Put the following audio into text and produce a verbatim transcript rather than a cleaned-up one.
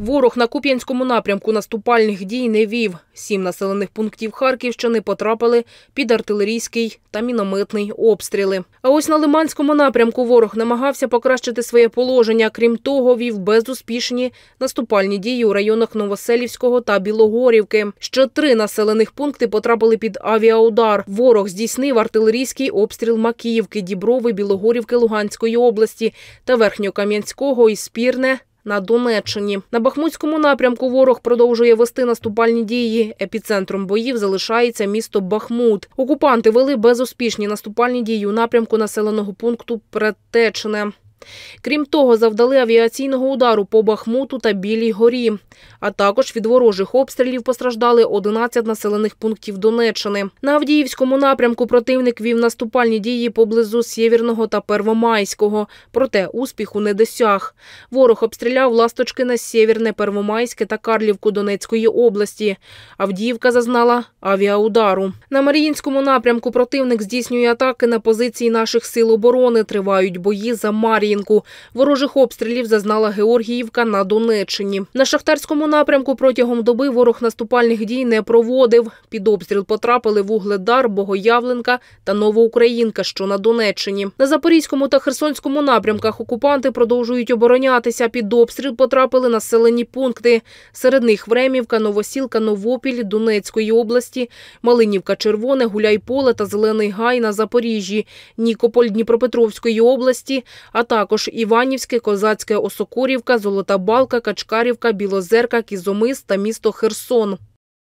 Ворог на Куп'янському напрямку наступальних дій не вів. Сім населених пунктів Харківщини потрапили під артилерійський та мінометний обстріли. А ось на Лиманському напрямку ворог намагався покращити своє положення. Крім того, вів безуспішні наступальні дії у районах Новоселівського та Білогорівки. Ще три населених пункти потрапили під авіаудар. Ворог здійснив артилерійський обстріл Макіївки, Діброви, Білогорівки Луганської області та Верхньокам'янського і Спірне на Донеччині. На Бахмутському напрямку ворог продовжує вести наступальні дії. Епіцентром боїв залишається місто Бахмут. Окупанти вели безуспішні наступальні дії у напрямку населеного пункту Предтечне. Крім того, завдали авіаційного удару по Бахмуту та Білій горі. А також від ворожих обстрілів постраждали одинадцять населених пунктів Донеччини. На Авдіївському напрямку противник вів наступальні дії поблизу Сєвєрного та Первомайського. Проте успіху не досяг. Ворог обстріляв Ласточкине, Сєвєрне, Первомайське та Карлівку Донецької області. Авдіївка зазнала авіаудару. На Маріїнському напрямку противник здійснює атаки на позиції наших сил оборони. Тривають бої за Мар'їнку. Ворожих обстрілів зазнала Георгіївка на Донеччині. На Шахтарському напрямку протягом доби ворог наступальних дій не проводив. Під обстріл потрапили Вугледар, Богоявленка та Новоукраїнка, що на Донеччині. На Запорізькому та Херсонському напрямках окупанти продовжують оборонятися. Під обстріл потрапили населені пункти. Серед них Времівка, Новосілка, Новопіль Донецької області, Малинівка, Червоне, Гуляйполе та Зелений Гай на Запоріжжі, Нікополь Дніпропетровської області, а також Іванівське, Козацьке, Осокорівка, Золота Балка, Качкарівка, Білозерка, Кізомис та місто Херсон.